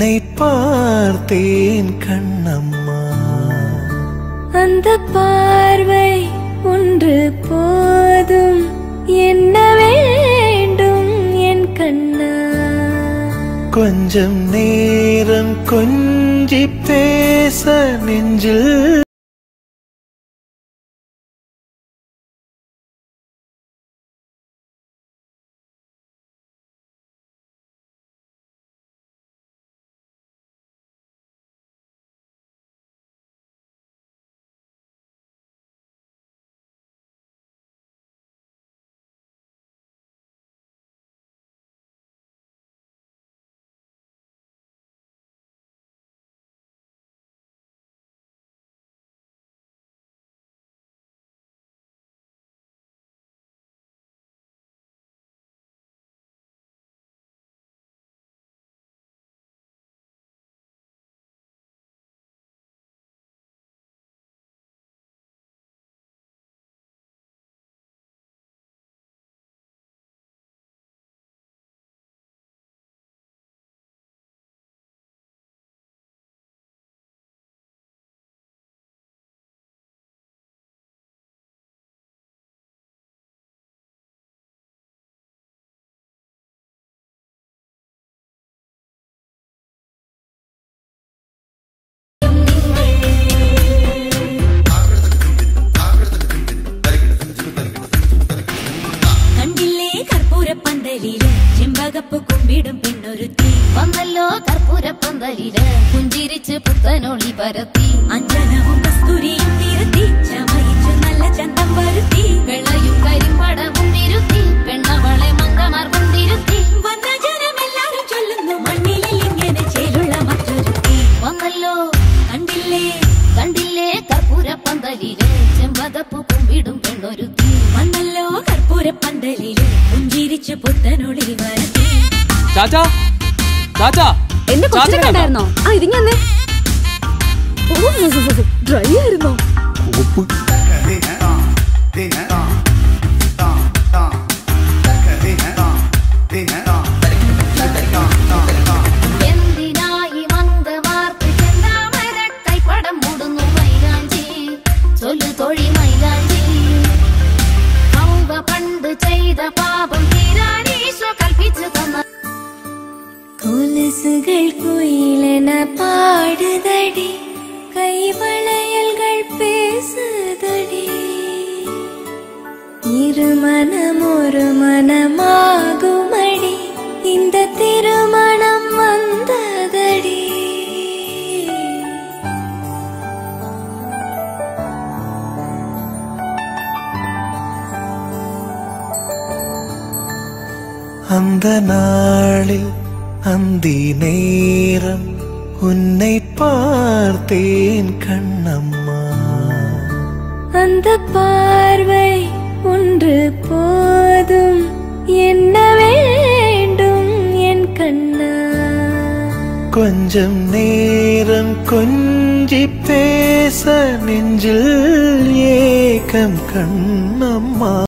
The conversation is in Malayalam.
உன்னை பார்த்தேன் கண்ணம்மா. அந்த பார்வை ஒன்று போதும், என்ன வேண்டும் என் கண்ணா. கொஞ்சம் நேரம் கொஞ்சி பேச நெஞ்சில் ചെമ്പകപ്പ് കുമ്പിടും പെണ്ണൊരുത്തി വന്നല്ലോ കർപ്പൂരപ്പന്തലില് പുഞ്ചിരിച്ച് പുത്തനൊളി പരത്തി അഞ്ജനവും കസ്തൂരിയും തിരുത്തി ചമയിച്ചു നല്ല ചന്തം വരുത്തി വെള്ളയും കരിമ്പടവും തിരുത്തി പെണ്ണവളെ മങ്കമാർഗം തിരുത്തി വന്ന ജനമെല്ലാരും ചൊല്ലുന്നു മണ്ണിലിൽ ഇങ്ങനെ ചേലുള്ള മറ്റൊരുത്തി വന്നല്ലോ കണ്ടില്ലേ കണ്ടില്ലേ കർപ്പൂരപ്പന്തലില് ചെമ്പകപ്പ് കുമ്പിടും പെണ്ണൊരുത്തി വന്നല്ലോ കർപ്പൂരപ്പന്തലില് പുഞ്ചിരിച്ച് പുത്തനൊളി വരത്തി. ചാച്ചാ ചാച്ചാ എന്റെ കൊച്ചിനെ കണ്ടായിരുന്നോ? ആ ഇതിങ്ങ ഡ്രൈ ആയിരുന്നോ? എന്തിനായി മന്ദമാർക്ക് ചെന്താമര കൈപ്പടം മൂടുന്നു മൈലാഞ്ചി ചൊല്ലു തൊഴി മൈലാഞ്ചി ഹൗവ പണ്ട് ചെയ്ത പാപം തീരാനീശോ കൽപ്പിച്ചു തന്ന കൊലുസുകൾ കുയിലെന പാടുതടി കൈവളയൽകൾ പേസുതടി ഇരുമനം ഒരു മനമാകുമടി இந்த திருமணம் வந்ததடி. அந்த நாளில் அந்தி நேரம் உன்னை பார்த்தேன் கண்ணம்மா. அந்த பார்வை ஒன்று போதும், என்ன வேண்டும் என் கண்ணா. கொஞ்சம் நேரம் கொஞ்சி பேச நெஞ்சில் ஏக்கம் கண்ணம்மா.